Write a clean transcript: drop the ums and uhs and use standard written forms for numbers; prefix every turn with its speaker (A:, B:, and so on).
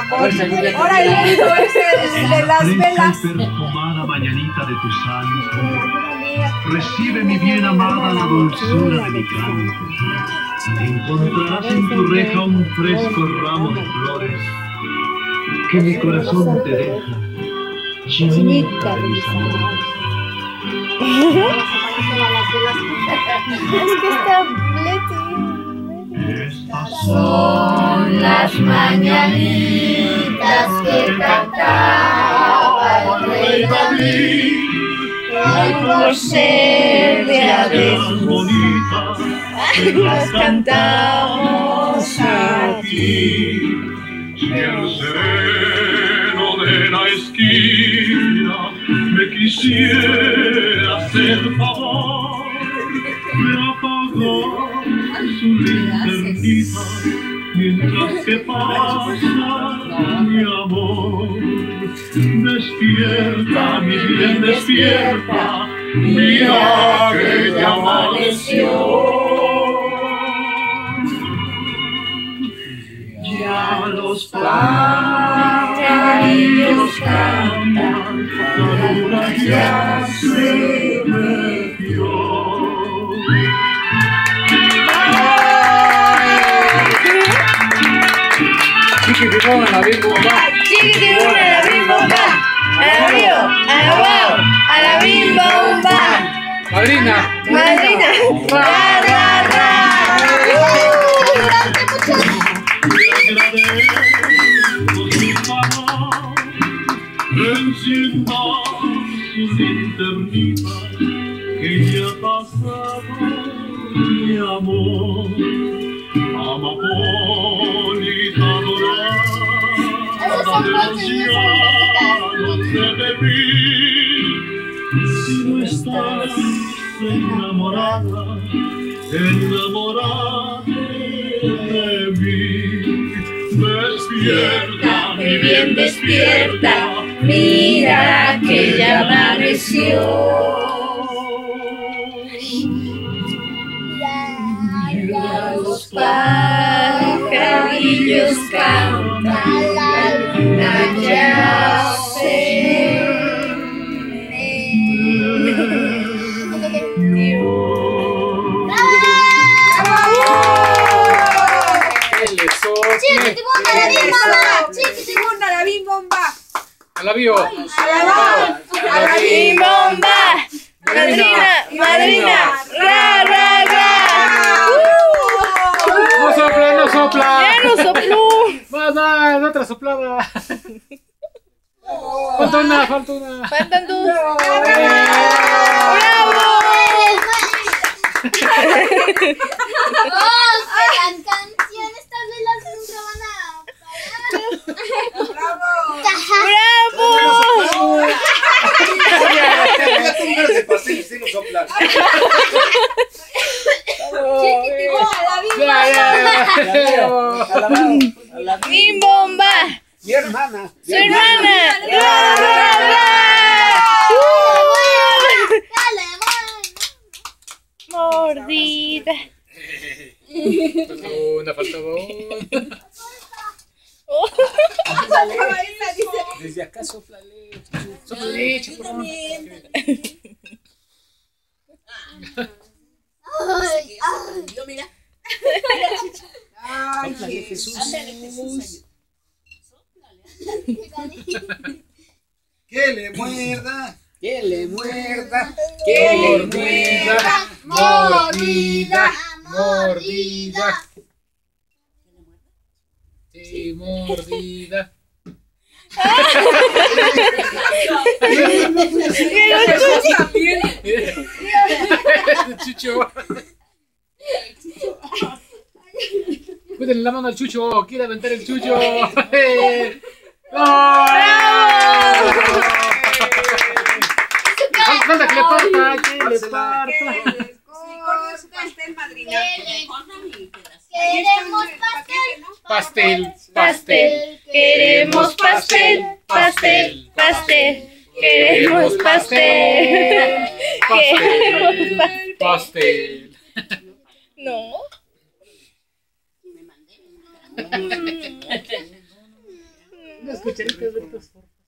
A: amor. Órale, esto es el de las velas.
B: Y perfumada mañanita de tu santo, recibe mi bien amada la dulzura de mi canto. Encontrarás en tu reja un fresco ramo de flores que mi corazón te deja chinita de mis amores.
C: Es que está
B: Estas son las mañanitas que cantaba el rey David. Hoy por ser día de sus bonitas, las cantamos aquí. Si el sereno de la esquina me quisiera hacer favor de apagar su linternita mientras que pasa mi amor. Despierta, mi bien, despierta, mira que ya amaneció. Ya los pajarillos cantan, la luna ya se metió.
D: Chiquitimón a la bim bomba.
C: Chiquitimón a la bim bomba. A la río, a la wow, a la bim bomba.
D: Madrina.
C: Madrina. Ra, ra, ra.
B: Encienda su linternita que ya ha pasado mi amor. Amapolita dorada de los llanos de David. Si no estás enamorada, enamorada de mí. Despierta, mi bien, despierta, mira que ya amaneció. Ya los pajarillos cantan, la luna ya se metió.
A: Chiquitimón a la bim bomba. Chiquitimón a la bim bomba.
D: A la bio.
A: A la bim
C: bomba. Madrina, madrina. Ra, ra, ra.
D: No sopla, no sopla.
C: Ya no sopló.
D: Más, otra soplada. Falta una, falta una.
C: Faltan dos.
E: Las canciones tal vez las nunca van a parar.
C: ¡Bravo!
A: Chiquitimón a la bim bomba.
C: ¡Bim bomba!
F: Mi hermana.
C: ¡Su hermana! ¡Ra, ra, ra! Mordida.
D: Falta dos.
F: Desde acá soplale.
D: Soplale, chaparrón.
E: Yo mira.
F: Soplale, Jesús.
G: Que le muerda.
F: Que le muerda.
D: Que le muerda. Mordida. Mordida. Sí, mordida. Chucho. Cuídenle la mano al Chucho. Quiere aventar el Chucho. Falta que le parta. Que le parta.
A: Con pastel, madrina.
E: Queremos pastel.
C: Pastel, pastel. Queremos pastel, pastel, pastel. Queremos pastel. Queremos pastel.
D: Pastel.
C: No.
D: Unas cucharitas de estos.